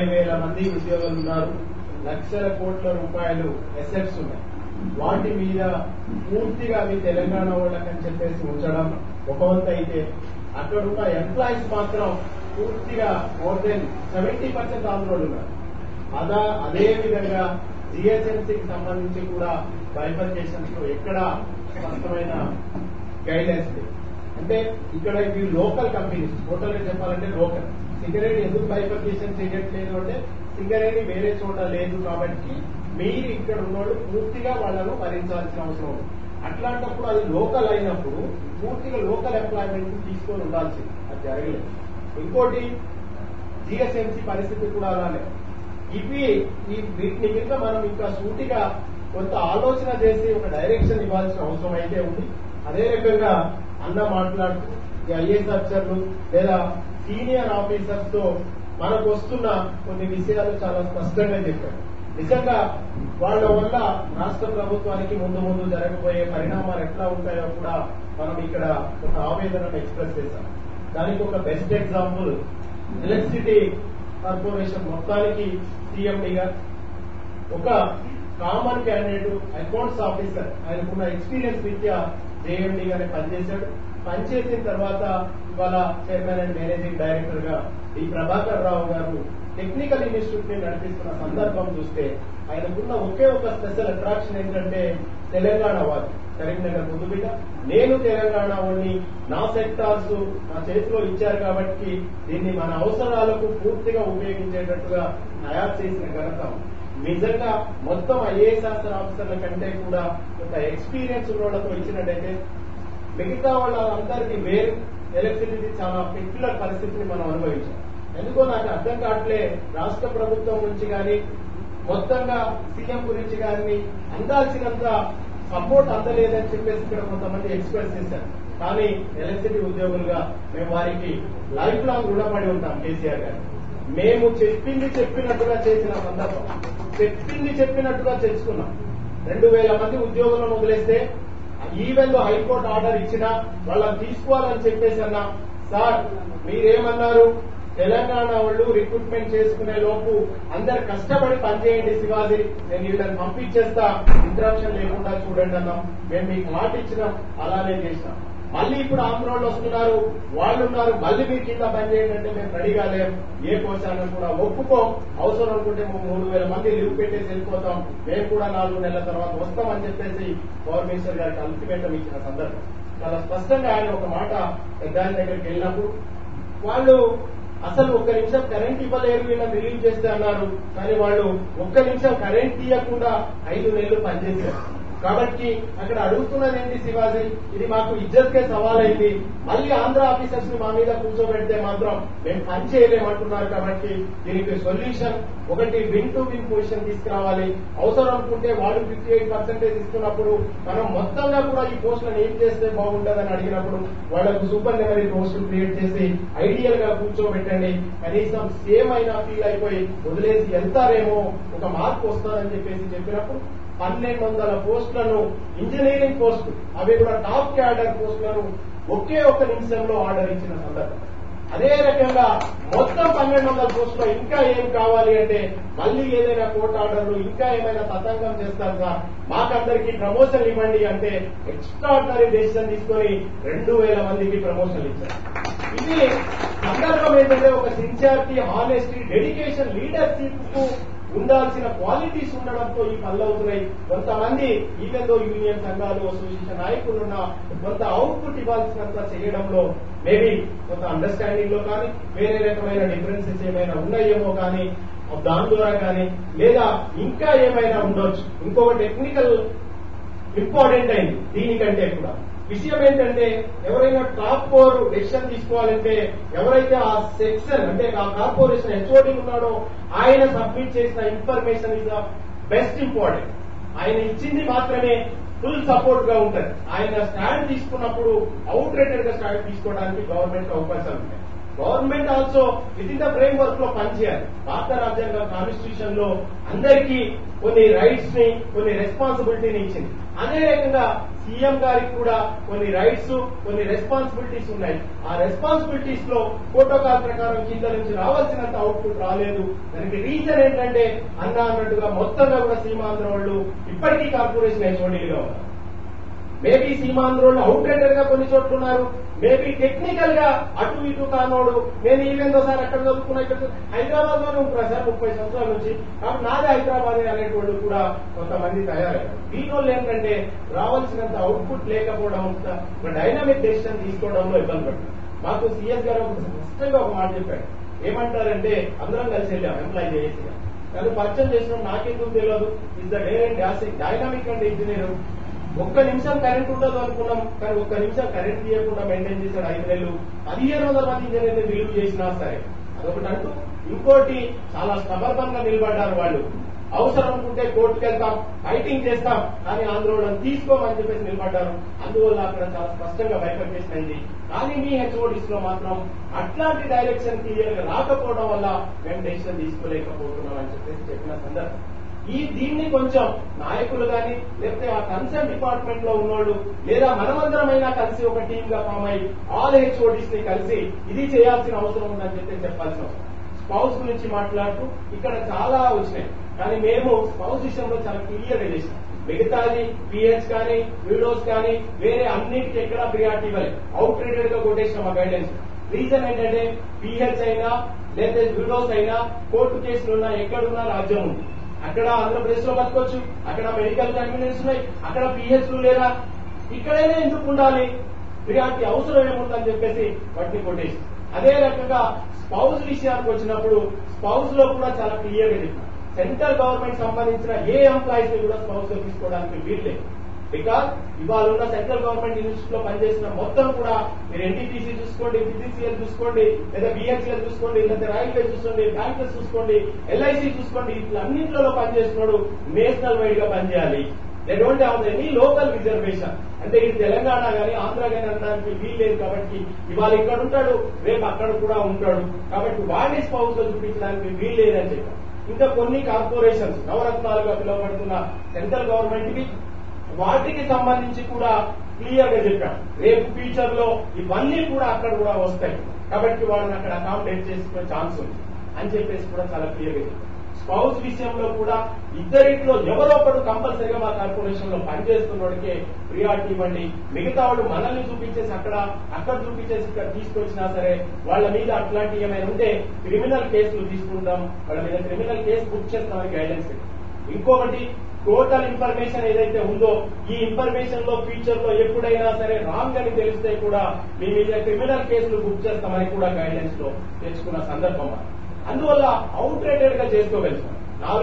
60,000 మంది ఉద్యోగులు ఉన్నారు, లక్షల కోట్ల రూపాయలు అసెట్స్ ఉన్నాయి. వాటి మీద పూర్తిగా అవి తెలంగాణ వాళ్ళకని చెప్పేసి ఉంచడం ఒక వంతు అయితే, అక్కడున్న ఎంప్లాయీస్ మాత్రం పూర్తిగా మోర్ దెన్ 70% ఆంధ్రోలు ఉన్నారు. అదే విధంగా జిహెచ్ఎంసీకి సంబంధించి కూడా బైఫర్కేషన్స్ లో ఎక్కడ స్పష్టమైన గైడ్లైన్స్ లేదు. అంటే ఇక్కడ ఇవి లోకల్ కంపెనీస్, టోటల్ గా చెప్పాలంటే లోకల్. సింగరేణి ఎందుకు బైఫర్కేషన్ చేయట్లేదు అంటే సింగరేణి వేరే చోట లేదు కాబట్టి మీరు ఇక్కడ ఉన్నోళ్ళు పూర్తిగా వాళ్ళను భరించాల్సిన అవసరం ఉంది. అట్లాంటప్పుడు అది లోకల్ అయినప్పుడు పూర్తిగా లోకల్ ఎంప్లాయ్మెంట్ తీసుకొని ఉండాల్సింది, అది జరగలేదు. ఇంకోటి జిఎస్ఎంసీ పరిస్థితి కూడా అలానే. వీటిని కింద మనం ఇంకా సూటిగా కొంత ఆలోచన చేసి ఒక డైరెక్షన్ ఇవ్వాల్సిన అవసరం అయితే ఉంది. అదే రకంగా అన్న మాట్లాడుతూ ఐఏఎస్ ఆఫీసర్లు లేదా సీనియర్ ఆఫీసర్స్ తో మనకు వస్తున్న కొన్ని విషయాలు చాలా స్పష్టంగా చెప్పారు. నిజంగా వాళ్ళ వల్ల రాష్ట్ర ప్రభుత్వానికి ముందు జరగబోయే పరిణామాలు ఎట్లా ఉంటాయో కూడా మనం ఇక్కడ ఒక ఆవేదనను ఎక్స్ప్రెస్ చేశాం. దానికి ఒక బెస్ట్ ఎగ్జాంపుల్ ఎలక్ట్రిసిటీ కార్పొరేషన్ మొత్తానికి సీఎండీగా ఒక కామన్ క్యాండిడేట్ అకౌంట్స్ ఆఫీసర్, ఆయనకున్న ఎక్స్పీరియన్స్ రీత్యా జేఎండీగానే పనిచేశాడు. పనిచేసిన తర్వాత ఇవాళ చైర్మన్ అండ్ మేనేజింగ్ డైరెక్టర్ గా D Prabhakar Rao garu technical institute ని నడిపిస్తున్న సందర్భం చూస్తే ఆయనకున్న ఒకే ఒక స్పెషల్ అట్రాక్షన్ ఏంటంటే తెలంగాణ వారు, కరీంనగర్ ముద్దుబిడ్డ, నేను తెలంగాణ వాడిని, నా సెక్టార్స్ నా చేతిలో ఇచ్చారు కాబట్టి దీన్ని మన అవసరాలకు పూర్తిగా ఉపయోగించేటట్టుగా తయారు చేసిన ఘనత నిజంగా మొత్తం ఐఏఎస్ ఆఫీసర్ల కంటే కూడా ఒక ఎక్స్పీరియన్స్ ఉన్న వాళ్ళతో ఇచ్చినట్టయితే మిగతా వాళ్ళందరికీ వేరు ఎలక్ట్రిసిటీ చాలా పెక్యులర్ పరిస్థితిని మనం అనుభవించాం. ఎందుకో నాకు అర్థం కావట్లే, రాష్ట్ర ప్రభుత్వం నుంచి కానీ మొత్తంగా సీఎం గురించి కానీ అందాల్సినంత సపోర్ట్ అందలేదని చెప్పేసి ఇక్కడ కొంతమంది ఎక్స్ప్రెస్ చేశారు. కానీ ఎలక్ట్రిసిటీ ఉద్యోగులుగా మేము వారికి లైఫ్ లాంగ్ రుణపడి ఉంటాం. కేసీఆర్ గారు మేము చెప్పినట్టుగా చేసిన సందర్భం, చెప్పినట్టుగా తెచ్చుకున్నాం. 2,000 మంది ఉద్యోగులను వదిలేస్తే ఈవెన్ దో హైకోర్టు ఆర్డర్ ఇచ్చినా వాళ్ళని తీసుకోవాలని చెప్పేసి అన్నా, సార్ మీరేమన్నారు, తెలంగాణ వాళ్ళు రిక్రూట్మెంట్ చేసుకునే లోపు అందరు కష్టపడి పనిచేయండి శివాజీ, నేను వీళ్ళని పంపించేస్తా, ఇంటరప్షన్ లేకుండా చూడండి అన్నాం. మేము మీకు మాట ఇచ్చినాం, అలానే చేసినాం. మళ్ళీ ఇప్పుడు ఆంధ్రోళ్ళు వస్తున్నారు, వాళ్ళున్నారు, మళ్ళీ మీరు కింద పనిచేయండి అంటే మేము రెడీగా లేం, ఏ కోశాన్ని కూడా ఒప్పుకోం. అవసరం అనుకుంటే 3,000 మంది లీవ్ పెట్టేసి వెళ్ళిపోతాం, మేము కూడా 4 నెలల తర్వాత వస్తామని చెప్పేసి పవర్ మినిస్టర్ గారికి అల్టిమేటం ఇచ్చిన సందర్భం. చాలా స్పష్టంగా ఆయన ఒక మాట పెద్ద దగ్గరికి వెళ్ళినప్పుడు వాళ్ళు అసలు 1 నిమిషం కరెంట్ ఇవ్వలేరు, వీళ్ళని రిలీవ్ చేస్తే అన్నారు. కానీ వాళ్ళు 1 నిమిషం కరెంట్ తీయకుండా 5 నెలలు పనిచేశారు. కాబట్టి అక్కడ అడుగుతున్నది ఏంటి శివాజీ, ఇది మాకు ఇజ్జత్కే సవాలైంది, మళ్ళీ ఆంధ్ర ఆఫీసర్స్ ని మా మీద కూర్చోబెడితే మాత్రం మేము పని చేయలేమంటున్నారు. కాబట్టి దీనికి సొల్యూషన్ ఒకటి విన్ టు విన్ పొజిషన్ తీసుకురావాలి. అవసరం అనుకుంటే వాళ్ళు 58% ఇస్తున్నప్పుడు మనం మొత్తంగా కూడా ఈ పోస్టులను ఏం చేస్తే బాగుంటుందని అడిగినప్పుడు వాళ్లకు సూపర్ నెమరీ పోస్టులు క్రియేట్ చేసి ఐడియల్ గా కూర్చోబెట్టండి, కనీసం సేమ్ అయినా ఫీల్ అయిపోయి వదిలేసి వెళ్తారేమో, ఒక మార్పు వస్తుందని చెప్పినప్పుడు 1,200 పోస్టులను, ఇంజనీరింగ్ పోస్టులు, అవి కూడా టాప్ క్యాడర్ పోస్టులను ఒకే 1 నిమిషంలో ఆర్డర్ ఇచ్చిన సందర్భం. అదే రకంగా మొత్తం 1,200 పోస్టులో ఇంకా ఏం కావాలి అంటే మళ్ళీ ఏదైనా కోర్టు ఆర్డర్లు ఇంకా ఏమైనా తతంగం చేస్తారు సార్, మాకందరికీ ప్రమోషన్ ఇవ్వండి అంటే ఎక్స్ట్రాడినరీ డెసిషన్ తీసుకొని 2,000 మందికి ప్రమోషన్లు ఇచ్చారు. ఇది సందర్భం ఏంటంటే ఒక సిన్సియారిటీ, హానెస్టీ, డెడికేషన్, లీడర్షిప్ కు ఉండాల్సిన క్వాలిటీస్ ఉండడంతో ఈ పనులు అవుతున్నాయి. కొంతమంది ఈవెన్ దో యూనియన్ సంఘాలు, అసోసియేషన్ నాయకులున్న కొంత అవుట్పుట్ ఇవ్వాల్సినంత చేయడంలో మేబీ కొంత అండర్స్టాండింగ్ లో కానీ వేరే రకమైన డిఫరెన్సెస్ ఏమైనా ఉన్నాయేమో కానీ దాని ద్వారా కానీ లేదా ఇంకా ఏమైనా ఉండొచ్చు. ఇంకొక టెక్నికల్ ఇంపార్టెంట్ అయింది దీనికంటే కూడా విషయం ఏంటంటే, ఎవరైనా టాప్ 4 డెసిషన్ తీసుకోవాలంటే ఎవరైతే ఆ సెక్షన్ అంటే ఆ కార్పొరేషన్ హెచ్ఓడి ఉన్నాడో ఆయన సబ్మిట్ చేసిన information is the best important. ఆయన ఇచ్చింది మాత్రమే ఫుల్ సపోర్ట్ గా ఉంటుంది. ఆయన స్టాండ్ తీసుకున్నప్పుడు అవుట్ రేటెడ్ గా స్టాండ్ తీసుకోవడానికి గవర్నమెంట్ అవకాశాలు ఉంటాయి. Government also with in the framework లో పనిచేయాలి. భారత రాజ్యాంగం కాన్స్టిట్యూషన్ లో అందరికీ కొన్ని రైట్స్ ని కొన్ని రెస్పాన్సిబిలిటీని ఇచ్చింది. అదే రకంగా సీఎం గారికి కూడా కొన్ని రైట్స్ కొన్ని రెస్పాన్సిబిలిటీస్ ఉన్నాయి. ఆ రెస్పాన్సిబిలిటీస్ లో ప్రోటోకాల్ ప్రకారం కింద నుంచి రావాల్సినంత అవుట్పుట్ రాలేదు. దానికి రీజన్ ఏంటంటే అన్నట్టుగా మొత్తంగా కూడా సీమాంధ్ర వాళ్ళు ఇప్పటికీ కార్పొరేషన్ హెచ్ఓడీలుగా ఉన్నారు. మేబీ సీమాంధ్ర వాళ్ళు అవుట్ రైడర్ గా కొన్ని చోట్ల ఉన్నారు. మేబీ టెక్నికల్ గా అటు ఇటు కానోడు నేను ఈవెందో సార్ అక్కడ చదువుకున్నా ఇక్కడ హైదరాబాద్ లోనే ఉంటున్నా సార్ 30 సంవత్సరాల నుంచి, కాబట్టి నాదే హైదరాబాద్ అనేటువంటి కూడా కొంతమంది తయారయ్యారు. దీనివల్ల ఏంటంటే రావాల్సినంత అవుట్పుట్ లేకపోవడం, ఒక డైనామిక్ డెసిషన్ తీసుకోవడంలో ఇబ్బంది పడుతుంది. మాకు సీఎస్ గారు స్పష్టంగా ఒక మాట చెప్పాడు. ఏమంటారంటే అందరం కలిసి వెళ్ళాం ఎంప్లాయ్ చేసి, నన్ను పరిచయం చేసిన నాకెందుకు తెలియదు, is the dynamic and engineer. ఒక్క నిమిషం కరెంట్ ఉండదు అనుకున్నాం, కానీ ఒక్క నిమిషం కరెంట్ తీయకుండా మెయింటైన్ చేశాడు 5 నెలలు. 1500 మంది ఇంజనీర్ని రిలీవ్ చేసినా సరే అదొకటి అంటూ, ఇంకోటి చాలా స్టబర్బన్ గా నిలబడ్డారు వాళ్ళు. అవసరం అనుకుంటే కోర్టుకు వెళ్తాం, ఫైటింగ్ చేస్తాం, కానీ ఆందోళన తీసుకోమని చెప్పేసి నిలబడ్డారు. అందువల్ల అక్కడ చాలా స్పష్టంగా బైఫర్కేషన్ అయింది. కానీ మీ హెచ్ఓడీస్ లో మాత్రం అట్లాంటి డైరెక్షన్ క్లియర్ గా రాకపోవడం వల్ల మేము డెసిషన్ తీసుకోలేకపోతున్నాం అని చెప్పేసి చెప్పిన సందర్భం. దీన్ని కొంచెం నాయకులు గాని లేకపోతే ఆ కన్సర్న్ డిపార్ట్మెంట్ లో ఉన్నోళ్ళు లేదా మనమందరమైనా కలిసి ఒక టీమ్ గా ఫామ్ అయ్యి ఆల్ హెచ్ఓడీస్ ని కలిసి ఇది చేయాల్సిన అవసరం ఉందని చెప్పి చెప్పాల్సిన అవసరం. స్పౌస్ గురించి మాట్లాడుతూ ఇక్కడ చాలా వచ్చినాయి, కానీ మేము స్పౌస్ విషయంలో చాలా క్లియర్ గా చేసినాం. మిగతాది పిహెచ్ కానీ విడోస్ కానీ వేరే అన్నింటికి ఎక్కడా ప్రియారిటీ ఇవ్వలేదు. అవుట్ రేటెడ్ గా కొట్టేసిన మా గైడెన్స్. రీజన్ ఏంటంటే పిహెచ్ అయినా లేదా విడోస్ అయినా కోర్టు కేసులున్నా ఎక్కడున్నా రాజ్యం ఉంది. అక్కడ ఆంధ్రప్రదేశ్ లో బతకొచ్చు, అక్కడ మెడికల్ కన్వీనియన్స్ ఉన్నాయి, అక్కడ పిహెచ్లు లేరా, ఇక్కడైనా ఎందుకు ఉండాలి, ప్రియారిటీ అవసరం ఏముందని చెప్పేసి వాటిని కొట్టేసి. అదే రకంగా స్పౌస్ విషయానికి వచ్చినప్పుడు స్పౌస్ లో కూడా చాలా క్లియర్ గా చెప్పారు. సెంట్రల్ గవర్నమెంట్ సంబంధించిన ఏ ఎంప్లాయీస్ ని కూడా స్పౌస్ లో తీసుకోవడానికి వీల్లేదు. బికాస్ ఇవాళ ఉన్న సెంట్రల్ గవర్నమెంట్ ఇన్స్టిట్యూట్ లో పనిచేసిన మొత్తం కూడా మీరు ఎన్టీపీసీ చూసుకోండి, ఫిజిసిఎల్ చూసుకోండి, లేదా బిహెచ్ఎల్ చూసుకోండి, లేదా రైల్వే చూసుకోండి, బ్యాంకర్స్ చూసుకోండి, ఎల్ఐసి చూసుకోండి, ఇట్లా అన్నింటిలో పనిచేస్తున్నాడు నేషనల్ వైడ్ గా పనిచేయాలి. They don't have any local reservation. అంటే ఇది తెలంగాణ గానీ ఆంధ్ర గానీ అనడానికి వీల్లేదు. కాబట్టి ఇవాళ ఇక్కడ ఉంటాడు, రేపు అక్కడ కూడా ఉంటాడు. కాబట్టి వాడిని స్పౌస్ లో చూపించడానికి వీల్లేదని చెప్పారు. ఇంకా కొన్ని కార్పొరేషన్స్ నవరత్నాలుగా పిలువబడుతున్న సెంట్రల్ గవర్నమెంట్ కి వాటికి సంబంధించి కూడా క్లియర్ గా చెప్పాం. రేపు ఫ్యూచర్ లో ఇవన్నీ కూడా అక్కడ కూడా వస్తాయి, కాబట్టి వాళ్ళని అక్కడ అకామిడేట్ చేసుకునే ఛాన్స్ ఉంది అని చెప్పేసి కూడా చాలా క్లియర్ గా చెప్పాం. స్పౌస్ విషయంలో కూడా ఇద్దరిట్లో ఎవరో ఒకడు కంపల్సరీగా మా కార్పొరేషన్ లో పనిచేస్తున్నోడికే ప్రియారిటీ ఇవ్వండి. మిగతా వాళ్ళు మనల్ని చూపించేసి అక్కడ చూపించేసి ఇక్కడ తీసుకొచ్చినా సరే వాళ్ళ మీద అట్లాంటి ఏమైనా ఉంటే క్రిమినల్ కేసులు తీసుకుంటాం, వాళ్ళ మీద క్రిమినల్ కేసు బుక్ చేస్తామని గైడెన్స్. ఇంకొకటి టోటల్ ఇన్ఫర్మేషన్ ఏదైతే ఉందో ఈ ఇన్ఫర్మేషన్ లో ఫ్యూచర్ లో ఎప్పుడైనా సరే రాంగ్ అని తెలిస్తే కూడా మీ మీద క్రిమినల్ కేసులు బుక్ చేస్తామని కూడా గైడెన్స్ లో తెచ్చుకున్న సందర్భం. అందువల్ల అవుట్ రేటెడ్ గా చేసుకోగలుగుతాం.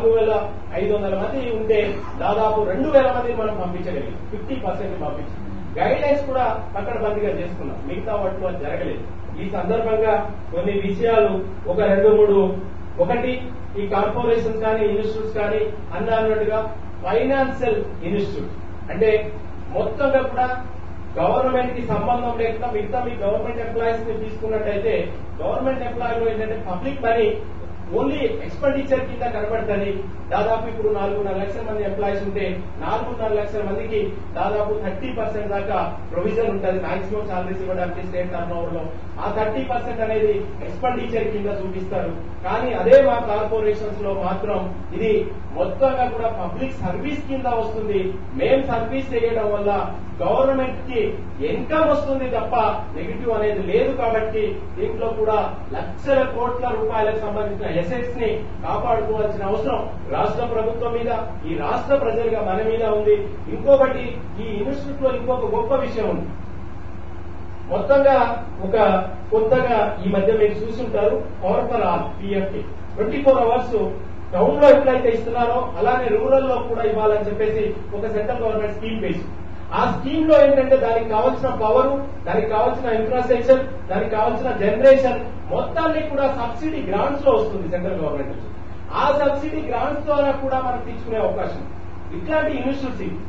4500 మంది ఉంటే దాదాపు 2000 మందిని మనం పంపించగలిగాం, 50% పంపించాం. గైడెన్స్ కూడా అక్కడ బందీగా చేసుకున్నాం, మిగతా వాటిలో జరగలేదు. ఈ సందర్భంగా కొన్ని విషయాలు ఒక 2-3, ఒకటి ఈ కార్పొరేషన్స్ కానీ ఇన్స్టిట్యూట్స్ కానీ అన్నట్టుగా ఫైనాన్షియల్ ఇన్స్టిట్యూట్ అంటే మొత్తంగా కూడా గవర్నమెంట్ కి సంబంధం లేకుండా మిగతా మీ గవర్నమెంట్ ఎంప్లాయీస్ ని తీసుకున్నట్టయితే గవర్నమెంట్ ఎంప్లాయీలో ఏంటంటే పబ్లిక్ మనీ ఓన్లీ ఎక్స్పెండిచర్ కింద కనబడుతుంది. దాదాపు ఇప్పుడు 4.5 లక్షల మంది ఎంప్లాయీస్ ఉంటే 4.5 లక్షల మందికి దాదాపు 30% దాకా ప్రొవిజన్ ఉంటుంది మాక్సిమం సాలరీస్ ఇవ్వడానికి స్టేట్ టర్న్ ఓవర్ లో. ఆ 30% అనేది ఎక్స్పెండిచర్ కింద చూపిస్తారు. కానీ అదే మా కార్పొరేషన్స్ లో మాత్రం ఇది మొత్తంగా కూడా పబ్లిక్ సర్వీస్ కింద వస్తుంది. మేం సర్వీస్ చేయడం వల్ల గవర్నమెంట్ కి ఇన్కమ్ వస్తుంది తప్ప నెగిటివ్ అనేది లేదు. కాబట్టి దీంట్లో కూడా లక్షల కోట్ల రూపాయలకు సంబంధించిన ఎసెట్స్ ని కాపాడుకోవాల్సిన అవసరం రాష్ట్ర ప్రభుత్వం మీద, ఈ రాష్ట్ర ప్రజలుగా మన మీద ఉంది. ఇంకొకటి ఈ ఇన్స్టిట్యూట్ లో ఇంకొక గొప్ప విషయం ఉంది. మొత్తంగా ఒక కొత్తగా ఈ మధ్య మీరు చూసుంటారు power for all PFT 24 hours town లో ఎట్లయితే ఇస్తున్నారో అలానే రూరల్ లో కూడా ఇవ్వాలని చెప్పేసి ఒక సెంట్రల్ గవర్నమెంట్ స్కీమ్ వేసి ఆ స్కీమ్ లో ఏంటంటే దానికి కావాల్సిన పవర్, దానికి కావాల్సిన ఇన్ఫ్రాస్ట్రక్చర్, దానికి కావాల్సిన జనరేషన్ మొత్తాన్ని కూడా సబ్సిడీ గ్రాంట్స్ లో వస్తుంది సెంట్రల్ గవర్నమెంట్ నుంచి. ఆ సబ్సిడీ గ్రాంట్స్ ద్వారా కూడా మనం తీసుకునే అవకాశం ఇట్లాంటి ఇన్స్టిట్యూట్స్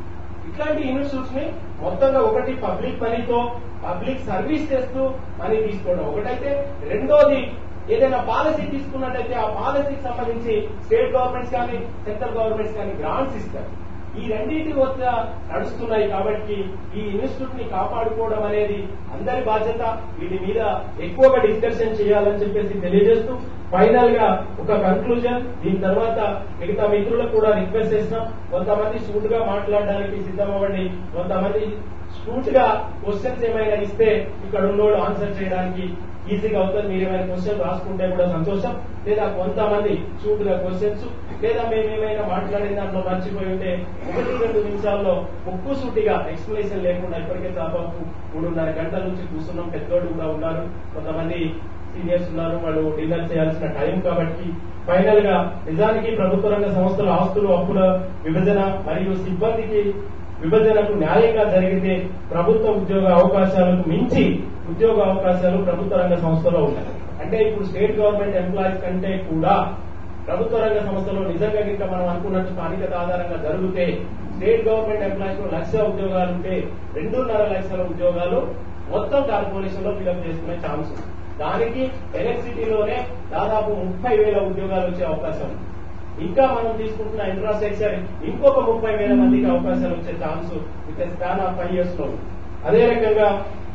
ఇట్లాంటి ఇన్స్టిట్యూట్స్ ని మొత్తంగా ఒకటి పబ్లిక్ మనీతో పబ్లిక్ సర్వీస్ చేస్తూ మనీ తీసుకోవడం ఒకటైతే, రెండోది ఏదైనా పాలసీ తీసుకున్నట్టయితే ఆ పాలసీకి సంబంధించి స్టేట్ గవర్నమెంట్స్ కానీ సెంట్రల్ గవర్నమెంట్స్ కానీ గ్రాంట్స్ ఇస్తారు. ఈ రెండింటి వద్ద నడుస్తున్నాయి కాబట్టి ఈ ఇన్స్టిట్యూట్ ని కాపాడుకోవడం అనేది అందరి బాధ్యత. వీటి మీద ఎక్కువగా డిస్కషన్ చేయాలని చెప్పేసి తెలియజేస్తూ ఫైనల్ గా ఒక కన్క్లూజన్, దీని తర్వాత మిగతా మిత్రులకు కూడా రిక్వెస్ట్ చేసినాం, కొంతమంది సూట్ గా మాట్లాడడానికి సిద్ధమవ్వండి, కొంతమంది సూట్ గా క్వశ్చన్స్ ఏమైనా ఇస్తే ఇక్కడ ఉన్నోళ్ళు ఆన్సర్ చేయడానికి ఈజీగా అవుతుంది. మీరు ఏమైనా క్వశ్చన్ రాసుకుంటే కూడా సంతోషం, లేదా కొంతమంది సూట్ గా క్వశ్చన్స్, లేదా మేమేమైనా మాట్లాడిన దాంట్లో మర్చిపోయి ఉంటే 1-2 నిమిషాల్లో ముక్కు సూటిగా ఎక్స్ప్లెనేషన్ లేకుండా ఇప్పటికే దాదాపు 3.5 గంటల నుంచి కూర్చున్నాం. పెద్దోళ్ళు కూడా ఉన్నారు, కొంతమంది సీనియర్స్ ఉన్నారు, వాళ్ళు డిన్నర్ చేయాల్సిన టైం కాబట్టి ఫైనల్ గా నిజానికి ప్రభుత్వ రంగ సంస్థల ఆస్తులు అప్పుల విభజన మరియు సిబ్బందికి విభజనకు న్యాయంగా జరిగితే ప్రభుత్వ ఉద్యోగ అవకాశాలకు మించి ఉద్యోగ అవకాశాలు ప్రభుత్వ రంగ సంస్థలో ఉంటాయి. అంటే ఇప్పుడు స్టేట్ గవర్నమెంట్ ఎంప్లాయీస్ కంటే కూడా ప్రభుత్వ రంగ సంస్థలో నిజంగా ఇంకా మనం అనుకున్నట్టు స్థానికత ఆధారంగా జరిగితే స్టేట్ గవర్నమెంట్ ఎంప్లాయీస్ లో 1,00,000 ఉద్యోగాలు ఉంటే 2.5 లక్షల ఉద్యోగాలు మొత్తం కార్పొరేషన్ లో ఫిలప్ చేసుకునే ఛాన్స్ ఉంది. దానికి ఎలక్ట్రిసిటీలోనే దాదాపు 30,000 ఉద్యోగాలు వచ్చే అవకాశం ఉంది. ఇంకా మనం తీసుకుంటున్న ఇన్ఫ్రాస్ట్రక్చర్ ఇంకొక 30,000 మందికి అవకాశాలు వచ్చే chance with span of 5 years లో ఉంది. అదే రకంగా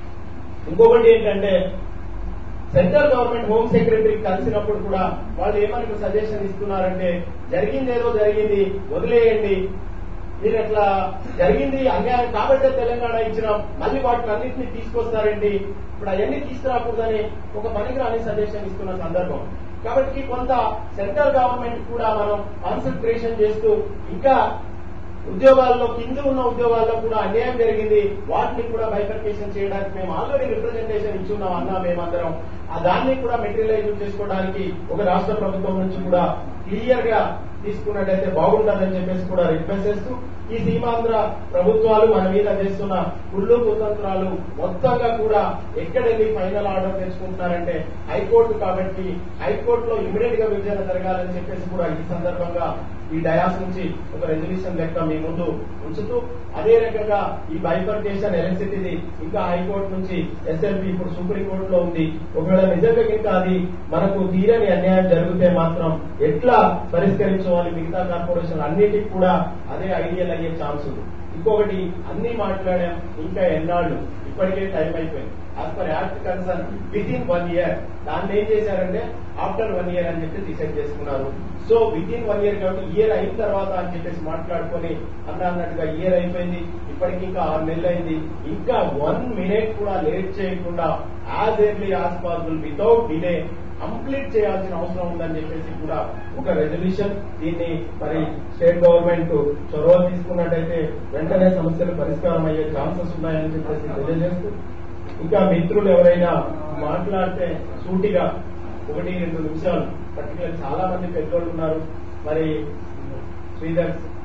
ఇంకొకటి ఏంటంటే సెంట్రల్ గవర్నమెంట్ హోమ్ సెక్రటరీ కలిసినప్పుడు కూడా వాళ్ళు ఏమని సజెషన్ ఇస్తున్నారంటే, జరిగిందేదో జరిగింది వదిలేయండి, మీరు అట్లా జరిగింది అన్యాయం కాబట్టే తెలంగాణ ఇచ్చినాం, మళ్ళీ వాటిని అన్నింటినీ తీసుకొస్తారండి, ఇప్పుడు అవన్నీ తీసుకురాకూడదని ఒక పనికిరాని సజెషన్ ఇస్తున్న సందర్భం. కాబట్టి కొంత సెంట్రల్ గవర్నమెంట్ కూడా మనం కాన్సన్ట్రేషన్ చేస్తూ ఇంకా ఉద్యోగాల్లో కింద ఉన్న ఉద్యోగాల్లో కూడా అన్యాయం జరిగింది, వాటిని కూడా బైఫర్కేషన్ చేయడానికి మేము ఆల్రెడీ రిప్రజెంటేషన్ ఇచ్చున్నాం అన్నా మేమందరం, దాన్ని కూడా మెటీరియలైజ్ చేసుకోవడానికి ఒక రాష్ట్ర ప్రభుత్వం నుంచి కూడా క్లియర్ గా తీసుకున్నట్టయితే బాగుంటుందని చెప్పేసి కూడా రిక్వెస్ట్ చేస్తూ ఈ సీమాంధ్ర ప్రభుత్వాలు మన మీద చేస్తున్న కుళ్ళు కుతంత్రాలు మొత్తంగా కూడా ఎక్కడెళ్ళి ఫైనల్ ఆర్డర్ తెచ్చుకుంటున్నారంటే హైకోర్టు, కాబట్టి హైకోర్టులో ఇమీడియట్ గా విభజన జరగాలని చెప్పేసి కూడా ఈ సందర్భంగా ఈ డయాస్ నుంచి ఒక రెజల్యూషన్ లెక్క మీ ముందు ఉంచుతూ, అదే రకంగా ఈ బైఫర్కేషన్ ఎలక్ట్రిసిటీది ఇంకా హైకోర్టు నుంచి ఎస్ఎల్పీ ఇప్పుడు సుప్రీంకోర్టులో ఉంది, ఒకవేళ నిజంగా ఇంకా అది మనకు తీరని అన్యాయం జరిగితే మాత్రం ఎట్లా పరిష్కరించుకోవాలి, మిగతా కార్పొరేషన్ అన్నిటికీ కూడా అదే ఐడియల్ అయ్యే ఛాన్స్ ఉంది. ఇంకొకటి అన్ని మాట్లాడాం, ఇంకా ఎన్నాళ్ళు, ఇప్పటికే టైం అయిపోయింది. As per act concern within 1 year, దాన్ని ఏం చేశారంటే ఆఫ్టర్ 1 year అని చెప్పి డిసైడ్ చేసుకున్నారు. సో వితిన్ 1 year కాబట్టి ఇయర్ అయిన తర్వాత అని చెప్పేసి మాట్లాడుకొని అన్నట్టుగా ఇయర్ అయిపోయింది, ఇప్పటికి ఇంకా 6 నెలలు అయింది. ఇంకా 1 minute కూడా లేట్ చేయకుండా as early as possible without delay complete చేయాల్సిన అవసరం ఉందని చెప్పేసి కూడా ఒక రెజల్యూషన్, దీన్ని మరి స్టేట్ గవర్నమెంట్ చొరవ తీసుకున్నట్టయితే వెంటనే సమస్యలు పరిష్కారం అయ్యే ఛాన్సెస్ ఉన్నాయని చెప్పేసి తెలియజేస్తూ, ఇంకా మిత్రులు ఎవరైనా మాట్లాడితే సూటిగా 1-2 నిమిషాలు, పర్టికులర్ చాలా మంది పెద్దోళ్ళు ఉన్నారు, మరి శ్రీధర్